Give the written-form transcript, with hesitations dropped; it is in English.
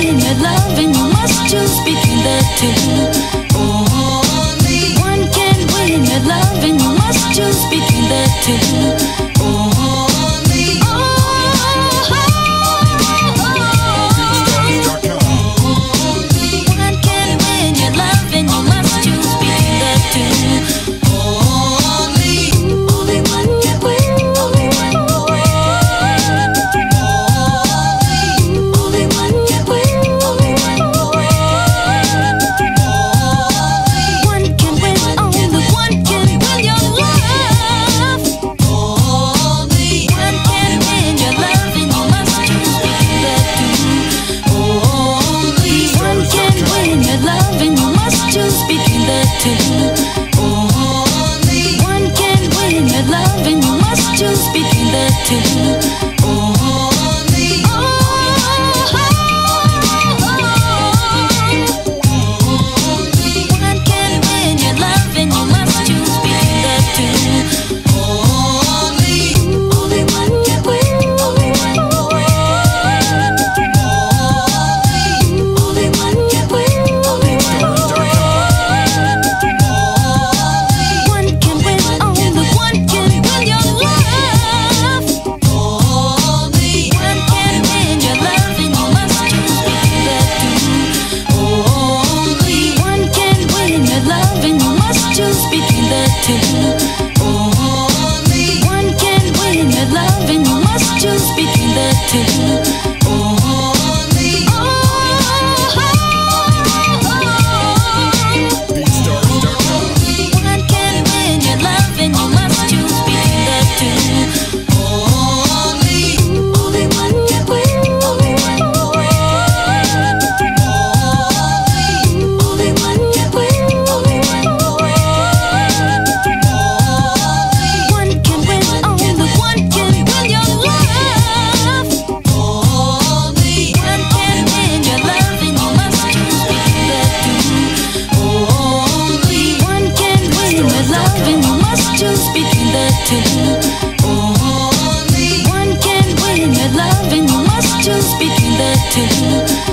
win your love, and you must choose between the two. Only one can win your love, and you must choose between the two. Only one can win your love, and you must choose between the two. Only one can win. Only one can win. Only one can win. Only one can win. One can win. Only one can win your love. Only one can win your love, and you must choose between the two. Only one can win your love, and you must choose between the two. Only one can win your love, and you must choose between the two. Only one can win your love, and you must choose between the two. Only one can win. Only one can win. Only one can win. Only one can win. One can win. Only one can win your love. Only one can win your love, and you must choose between the two. Only one can win your love, and you must choose between the two. Only one can win your love, and you must choose between the two. Only one can win your love, and you must choose between the two. Only one can win. Only one can win. Only one can win. Only one can win. One can win. Only one can win your love. Only one can win your love, and you must choose between the two. Only one can win your love, and you must choose between the two. Only one can win your love, and you must choose between the two.